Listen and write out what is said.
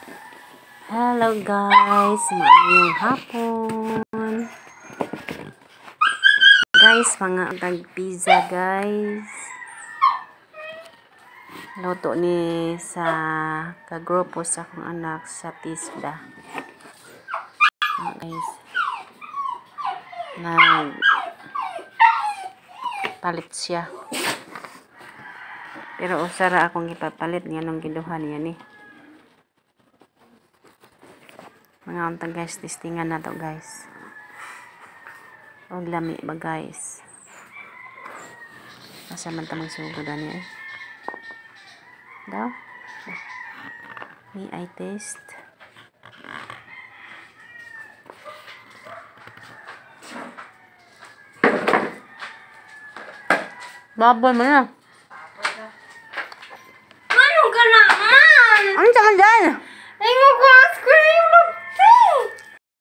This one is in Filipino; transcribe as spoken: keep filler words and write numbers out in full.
Hello guys, maayong hapon. Guys, mga tag-pizza guys. Luto ni sa kagrupo sa akong anak sa Tisda. Oh, guys. Nag palit siya. Pero usara akong ipapalit niya nung giduhan niya ni. Mga untang guys, testingan na to guys. Og lami ba guys. Asa man ta magsugod ani eh. Daw. May I taste. Baboy mo na.